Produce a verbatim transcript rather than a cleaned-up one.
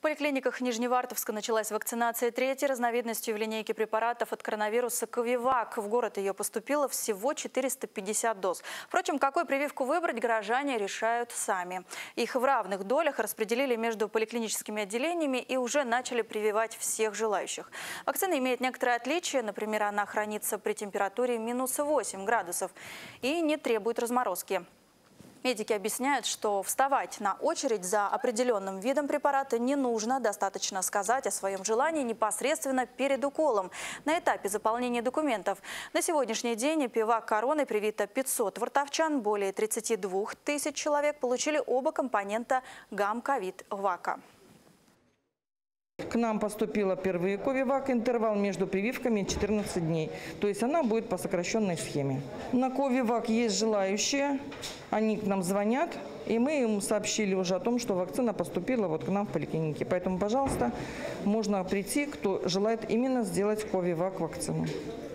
поликлиниках Нижневартовска началась вакцинация третьей разновидностью в линейке препаратов от коронавируса Ковивак. В город ее поступило всего четыреста пятьдесят доз. Впрочем, какую прививку выбрать, горожане решают сами. Их в равных долях распределили между поликлиническими отделениями и уже начали прививать всех желающих. Вакцина имеет некоторые отличия. Например, она хранится при температуре минус восемь градусов и не требует разморозки. Медики объясняют, что вставать на очередь за определенным видом препарата не нужно. Достаточно сказать о своем желании непосредственно перед уколом на этапе заполнения документов. На сегодняшний день Пивак короной привито пятьсот вартовчан. Более тридцати двух тысяч человек получили оба компонента гам-ковид-вака. К нам поступила первый Ковивак, интервал между прививками четырнадцать дней. То есть она будет по сокращенной схеме. На Ковивак есть желающие, они к нам звонят, и мы им сообщили уже о том, что вакцина поступила вот к нам в поликлинике. Поэтому, пожалуйста, можно прийти, кто желает именно сделать Ковивак вакцину.